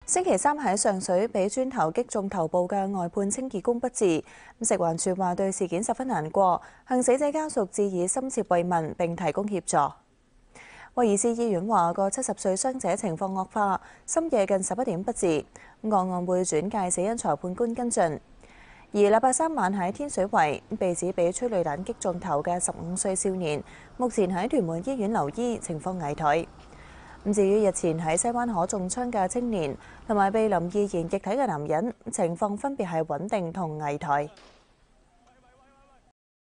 星期三喺上水被磚頭擊中頭部嘅外判清潔工不治，食環署話對事件十分難過，向死者家屬致以深切慰問並提供協助。威爾斯醫院話個70歲傷者情況惡化，深夜近11點不治，個案會轉介死因裁判官跟進。而禮拜三晚喺天水圍被指被催淚彈擊中頭嘅15歲少年，目前喺屯門醫院留醫，情況危殆。至於日前喺西灣河中槍嘅青年同埋被淋易燃液體嘅男人，情況分別係穩定同危殆。